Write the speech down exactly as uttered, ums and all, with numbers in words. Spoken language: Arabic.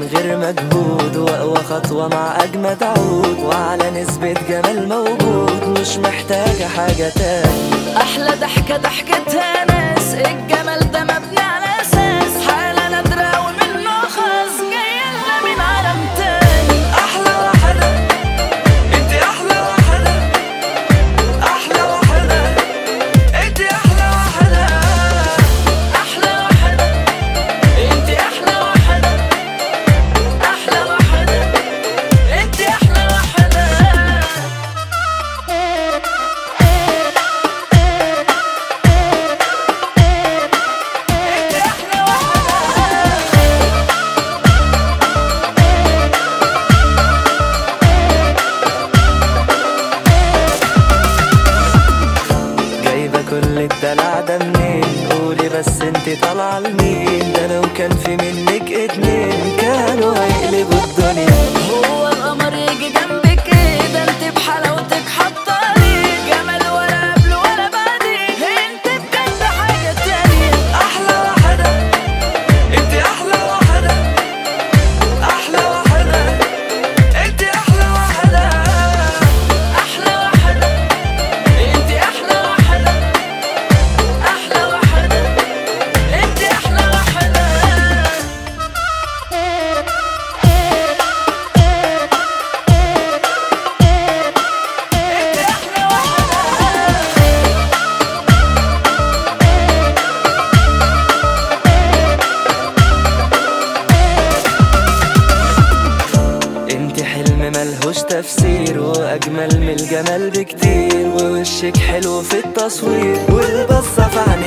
غير مجهود، واقوى خطوة مع اجمد عود، وعلى نسبة جمال موجود مش محتاجة حاجة تاني. احلى ضحكة ضحكتها ناس، الجمال ده مبني على اساس، حالة نادرة ومنه خاص جايلنا من عالم تاني. احلى واحدة انت، احلى واحدة، احلى واحدة انت، احلى واحدة، احلى واحدة انت، احلى واحدة، احلى واحدة انت، احلى واحدة. كل الدلع ده منين؟ قولي بس انت طالعه لمين؟ ده لو كان في منك اتنين كانوا هيقلبوا الدنيا. هو القمر يجي جنبك كده؟ انت بحلاوتك حطاني جمال، ولا قبل ولا بعدين، انت بجد حاجه تانية. احلى واحده انت، احلى واحده، احلى واحده انت، احلى واحده، احلى واحده انت، احلى واحده، احلى واحده انت، احلى واحده. انت حلم ملهوش تفسير، واجمل من الجمال بكتير، ووشك حلو في التصوير، والبصة في